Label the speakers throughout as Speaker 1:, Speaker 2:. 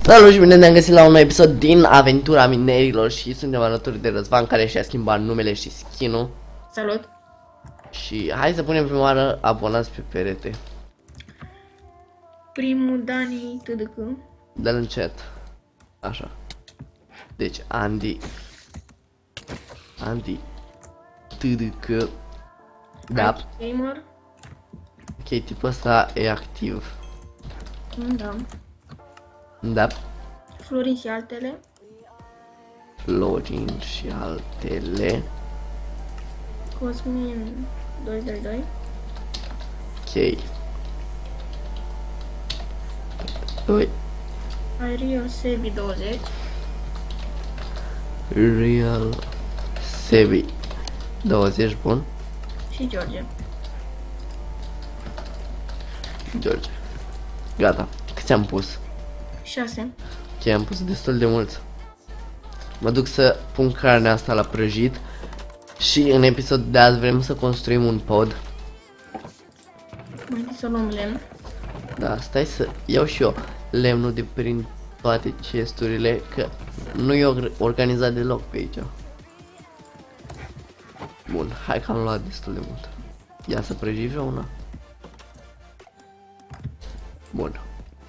Speaker 1: Salut și bine ne-am găsit la un nou episod din Aventura Minerilor și suntem alături de Răzvan care și-a schimbat numele și skin-ul.
Speaker 2: Salut!
Speaker 1: Și hai să punem prima oară abonați pe perete.
Speaker 2: Primul Dani TDK.
Speaker 1: Dă-l în chat. Așa. Deci Andy TDK. Da.
Speaker 2: Gamer.
Speaker 1: Ok, tipul ăsta e activ.
Speaker 2: Da.
Speaker 1: Da.
Speaker 2: Florin și altele.
Speaker 1: Florin și altele.
Speaker 2: Cosmin 222.
Speaker 1: Ok. Ui.
Speaker 2: Ariel Sebi 20.
Speaker 1: Real Sebi 20, bun.
Speaker 2: Și George.
Speaker 1: George. Gata. Câți am pus?
Speaker 2: 6.
Speaker 1: Ok, am pus destul de mulți. Mă duc să pun carnea asta la prăjit. Și în episodul de azi vrem să construim un pod.
Speaker 2: Mai întâi să luăm lemn.
Speaker 1: Da, stai să iau și eu lemnul de prin toate chesturile, că nu e organizat deloc pe aici. Bun, hai că am luat destul de mult. Ia să prăjim vreo una. Bun.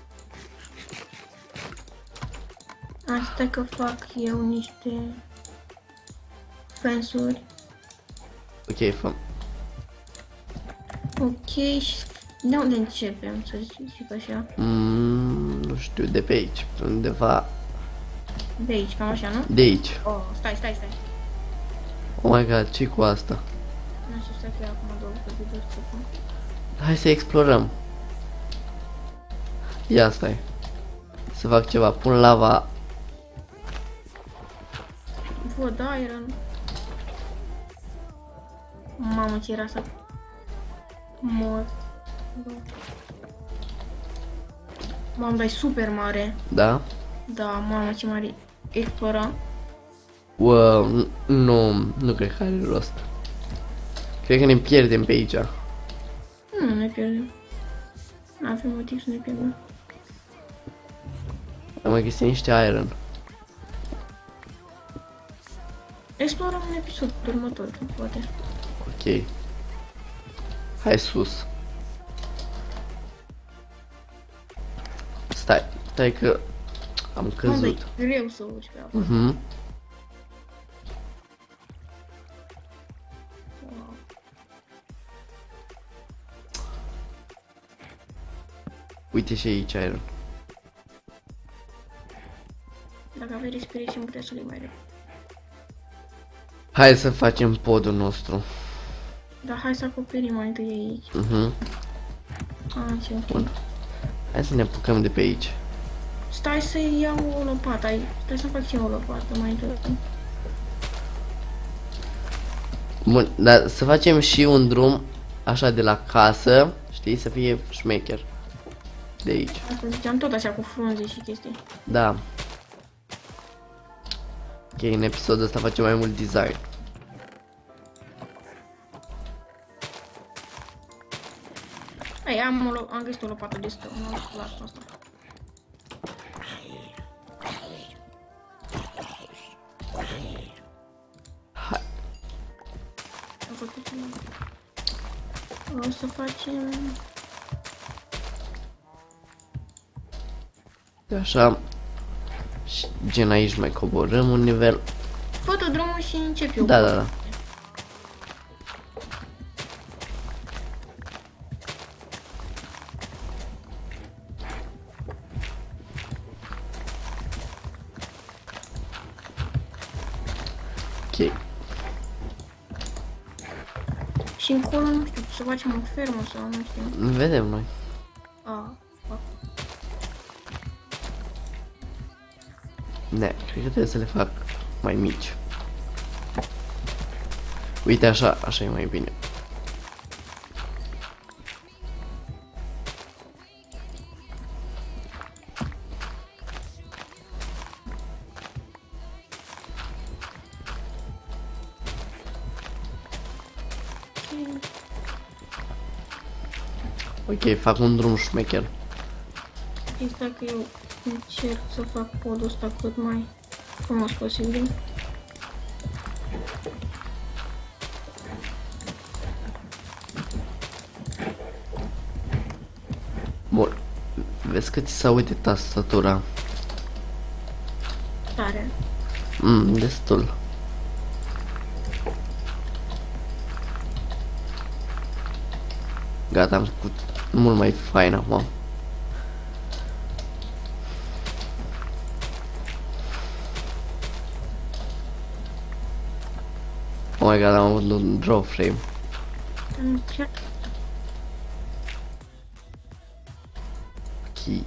Speaker 2: Asta că fac eu niște fensuri.
Speaker 1: Ok, făm.
Speaker 2: Ok, și de unde începem, să zic așa?
Speaker 1: Nu știu, de pe aici, undeva
Speaker 2: De aici, cam așa, nu?
Speaker 1: de aici.
Speaker 2: Oh, stai.
Speaker 1: Oh my god, ce cu asta?
Speaker 2: Nu știu, stai că eu acum două pe video să pun.
Speaker 1: Hai să explorăm. Ia stai. Să fac ceva, pun lava.
Speaker 2: Văd iron. Mamă, ce era să mor. Mamă, dar e super mare.
Speaker 1: Da?
Speaker 2: Da, mamă, ce mare. Explora.
Speaker 1: Wow, nu cred că are rost. Cred că ne pierdem pe aici.
Speaker 2: Nu ne pierdem. Nu avem motiv să ne pierdem.
Speaker 1: Am mai găsit niște iron.
Speaker 2: Explorăm în episodul următor, poate.
Speaker 1: Ok. Hai sus. Stai că am
Speaker 2: Mamă,
Speaker 1: căzut.
Speaker 2: e greu să urci pe apă.
Speaker 1: Mhm.
Speaker 2: Wow.
Speaker 1: Uite și aici iron.
Speaker 2: Dacă aveai respiration, putea să le mai rău.
Speaker 1: Hai să facem podul nostru.
Speaker 2: Dar hai să acoperim mai întâi aici.
Speaker 1: Mhm.
Speaker 2: Ce ok.
Speaker 1: Bun. Hai să ne apucăm de pe aici.
Speaker 2: Stai să iau o lopată, stai să fac și eu o lopată mai întâi.
Speaker 1: Bun, dar să facem și un drum așa de la casă, știi, să fie șmecher. De aici.
Speaker 2: Asta ziceam tot așa cu frunze și chestii.
Speaker 1: Da. Ok, în episodul ăsta facem mai mult design.
Speaker 2: Hai, am găsit o lopată de stău, nu las asta.
Speaker 1: Hai.
Speaker 2: Am făcut un... O să facem...
Speaker 1: Așa. Și gen aici mai coborâm un nivel.
Speaker 2: Fă-te drumul și încep eu.
Speaker 1: Da. Ok.
Speaker 2: Și încolo, nu știu, să facem o fermă sau nu știu.
Speaker 1: Vedem noi.
Speaker 2: Fac.
Speaker 1: Ne, cred că trebuie să le fac mai mici. Uite așa e mai bine.
Speaker 2: Ok.
Speaker 1: Ok, fac un drum șmecher.
Speaker 2: Este că eu Încerc să fac podul ăsta cât mai frumos posibil.
Speaker 1: Bun. Vezi că ți se aude tastatura.
Speaker 2: Tare.
Speaker 1: Destul. Gata, am făcut mult mai fain acum. Oh my god, am avut un draw frame.
Speaker 2: Încerc.
Speaker 1: Ok.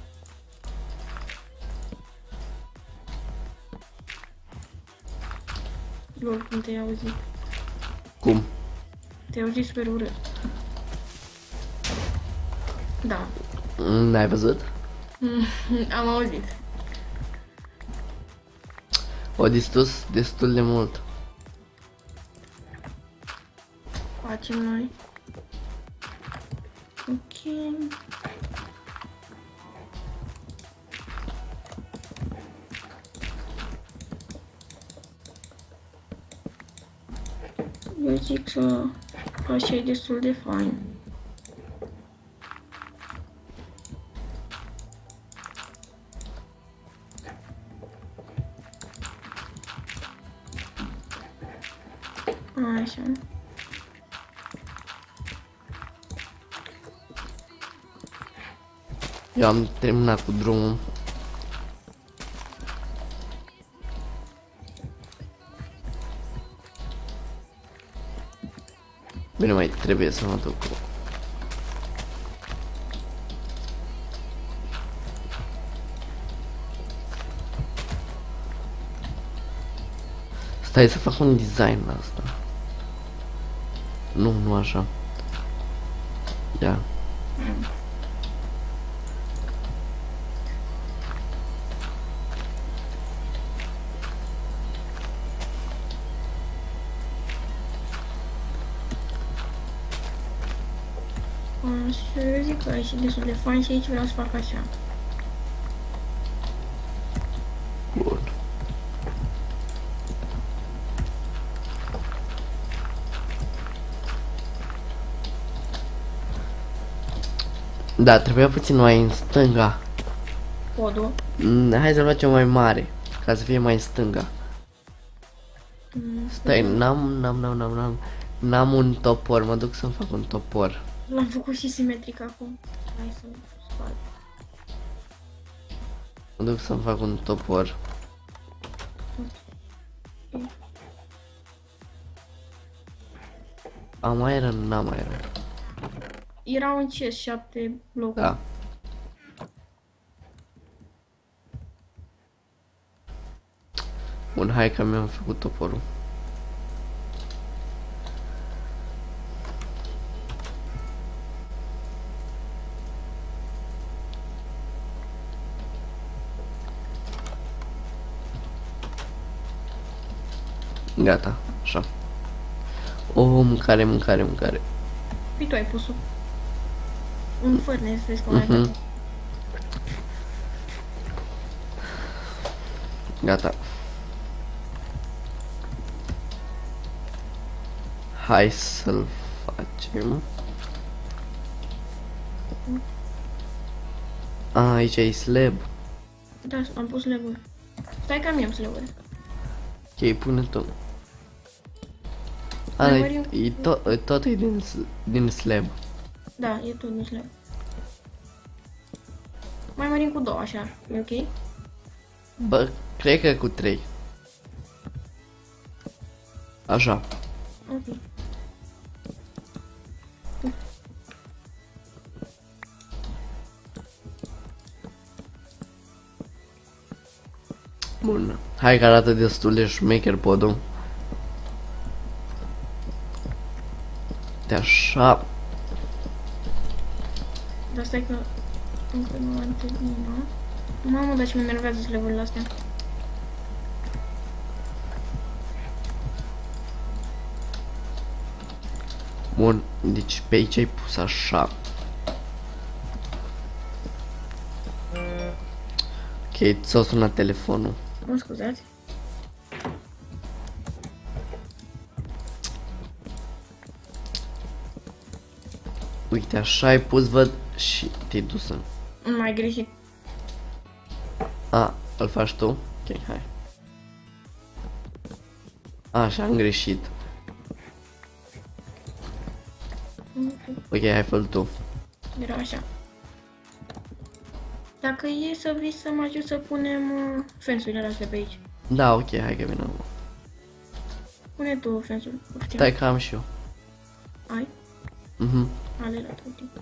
Speaker 2: Lol, cum te-ai auzit?
Speaker 1: Cum?
Speaker 2: Te-ai auzit super urât. Da.
Speaker 1: N-ai văzut?
Speaker 2: Am auzit.
Speaker 1: O distus destul de mult.
Speaker 2: Facem noi. Ok. Eu zic că așa e destul de fain. Așa.
Speaker 1: Eu am terminat cu drumul. Bine, mai trebuie să mă duc cu... Stai să fac un design la asta. Nu așa. Ia.
Speaker 2: Așa, eu zic că e destul de fain și aici vreau să fac așa.
Speaker 1: Bun. Da, trebuia puțin mai în stânga.
Speaker 2: Podul.
Speaker 1: Hai să-l facem mai mare, ca să fie mai în stânga. Stai, n-am un topor, mă duc să-mi fac un topor.
Speaker 2: L-am făcut și simetric acum. Hai să spart.
Speaker 1: Mă duc să-mi fac un topor. Am iron? N-am iron.
Speaker 2: Erau în chest 7 blocuri.
Speaker 1: Da. Bun, hai că mi-am făcut toporul. Gata, așa. O, mâncare.
Speaker 2: Păi tu ai pus-o. Un furnace, vezi cum ai dat.
Speaker 1: Gata. Hai să-l facem. Aici e slab.
Speaker 2: Da, am pus slab-uri. Stai că mi-am slab-uri.
Speaker 1: Ok, pune tu. Tot e din slab.
Speaker 2: Da, e tot din slab. Mai mărim cu 2, așa, e ok?
Speaker 1: Bă, cred că cu 3. Așa.
Speaker 2: Ok.
Speaker 1: Bun. Hai că arată destul de șmecher podul. De așa.
Speaker 2: Dar stai că încă nu am terminat. Mamă, dar ce mă enervează slab-urile astea.
Speaker 1: Bun, deci pe aici ai pus așa. Ok, ți-a sunat telefonul.
Speaker 2: Mă scuzați.
Speaker 1: Uite, așa ai pus, văd, și te-ai dus în...
Speaker 2: Mai greșit.
Speaker 1: A, îl faci tu? Ok, hai. Așa, am greșit. Ok, hai, fă-l tu.
Speaker 2: Era așa. Dacă e să vii să mă ajut să punem fence-urile astea pe aici.
Speaker 1: Da, ok, hai că vin acum.
Speaker 2: Pune tu fence-ul.
Speaker 1: Stai că am și eu.
Speaker 2: Ai?
Speaker 1: Mhm.
Speaker 2: Ale la tot timpul.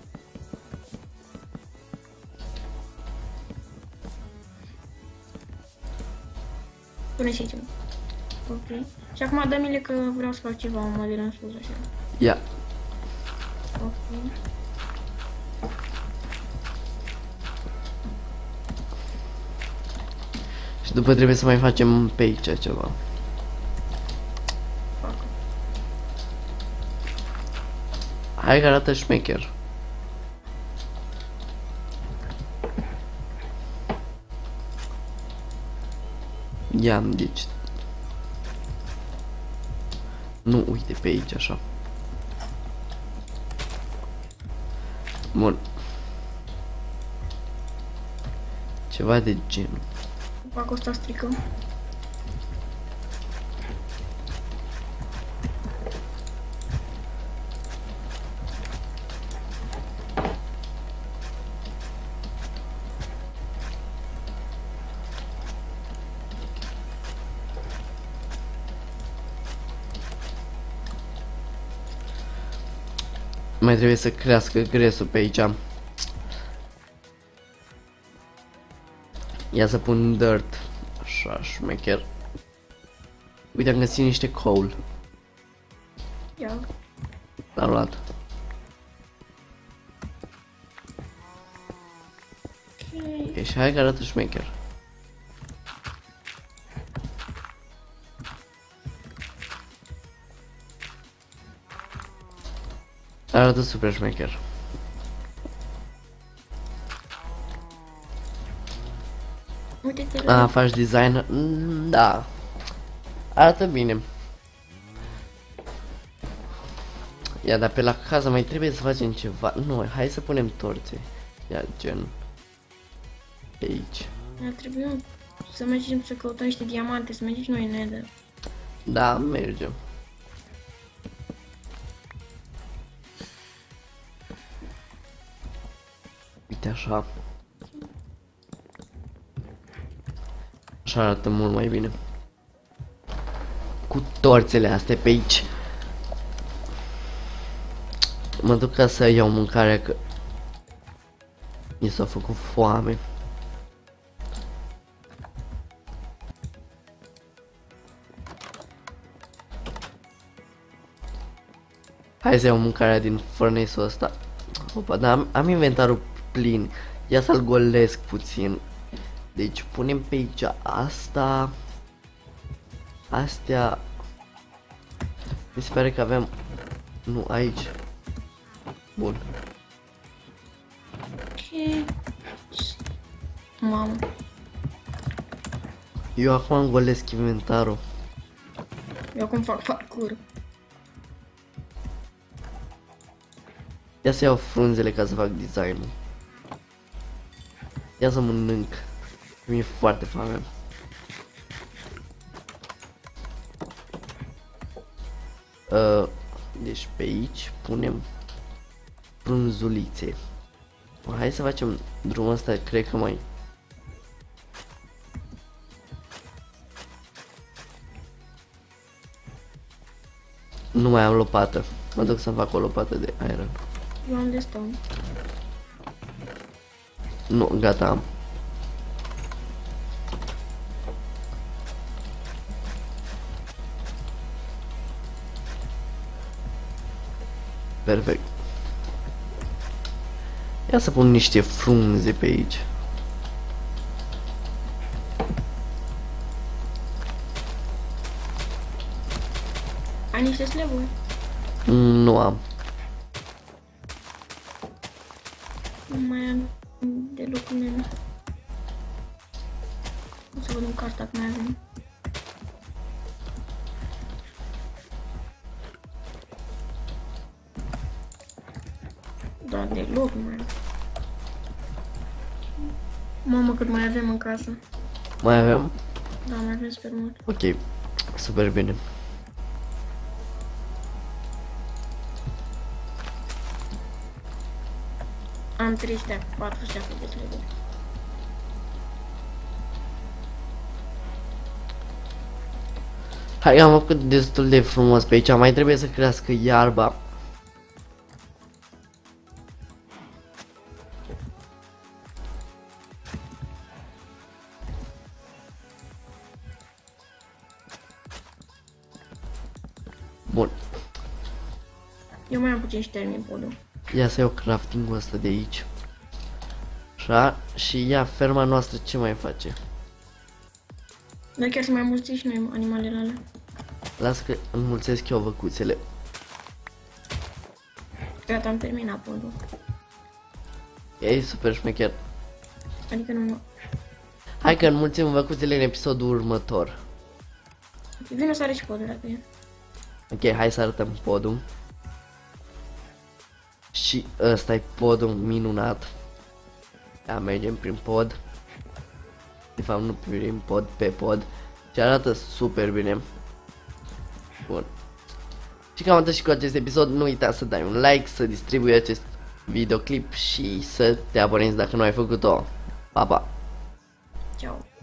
Speaker 2: Pune și aici. Ok. Și acum dă-mi-le că vreau să fac ceva, mă de la sus așa.
Speaker 1: Ia.
Speaker 2: Ok.
Speaker 1: Și după trebuie să mai facem pe aici ceva.
Speaker 2: Fac.
Speaker 1: Hai că arată șmecher. Ia, deci. Nu, uite pe aici așa. Bun. Ceva de genul.
Speaker 2: Fac ăsta strică.
Speaker 1: Mai trebuie să crească gresul pe aici. Ia să pun dirt. Așa, șmecher. Uite, am găsit niște coal.
Speaker 2: Ia.
Speaker 1: L-am luat.
Speaker 2: Ok.
Speaker 1: Ok, și hai că arată șmecher. Arată super șmecher.
Speaker 2: Uite-te
Speaker 1: A,
Speaker 2: la...
Speaker 1: faci design? Da. Arată bine. Ia, dar pe la casă mai trebuie să facem ceva. Nu, hai să punem torțe. Ia, gen. Pe aici.
Speaker 2: Ar trebui să mergem să căutăm niște diamante, să mergem și noi în Nether.
Speaker 1: Da, mergem. Uite așa. Așa arată mult mai bine. Cu torțele astea pe aici. Mă duc ca să iau mâncarea că mi s-a făcut foame. Hai să iau mâncarea din furnace-ul ăsta. Opa, dar am inventarul plin. Ia să-l golesc puțin. Deci punem pe aici asta. Astea. Mi se pare că avem. Nu, aici. Bun.
Speaker 2: Ok. Mamă.
Speaker 1: Eu acum îmi golesc inventarul.
Speaker 2: Eu acum fac parcur.
Speaker 1: Ia să iau frunzele ca să fac design-ul. Ia să mănânc. Mi-e foarte foame. Deci pe aici punem frunzulițe. Hai să facem drumul ăsta, cred că mai... Nu mai am lopată. Mă duc să fac o lopată de iron.
Speaker 2: Eu am de stone.
Speaker 1: Nu, gata am. Perfect. Ia să pun niște frunze pe aici.
Speaker 2: Ai niște slaburi?
Speaker 1: Nu am.
Speaker 2: Nu mai am de lucrurile. văd un cart dacă mai avem. Da, deloc nu mai avem. Mamă, cât mai avem în casă.
Speaker 1: Mai avem?
Speaker 2: Da, mai avem super mult.
Speaker 1: Ok, super bine.
Speaker 2: Am 3 stack, 4 stack de slede.
Speaker 1: Hai, am făcut destul de frumos pe aici, mai trebuie să crească iarba. Bun,
Speaker 2: Eu mai am puțin și termin podul.
Speaker 1: ia să iau crafting-ul ăsta de aici. Așa, și ia ferma noastră ce mai face?
Speaker 2: Dar chiar să mai mulți și noi animalele alea.
Speaker 1: Las că înmulțesc eu văcuțele.
Speaker 2: Gata, am terminat podul.
Speaker 1: E super șmecher.
Speaker 2: Adică nu...
Speaker 1: Hai că înmulțim văcuțele în episodul următor.
Speaker 2: Vino să arăți podul dacă e.
Speaker 1: Ok, hai să arătăm podul. Și ăsta e podul minunat. Da, mergem prin pod. De fapt nu prin pod, pe pod. Și arată super bine. Bun. Și cam atât și cu acest episod. Nu uita să dai un like, să distribui acest videoclip și să te abonezi dacă nu ai făcut-o. Pa, pa!
Speaker 2: Ciao.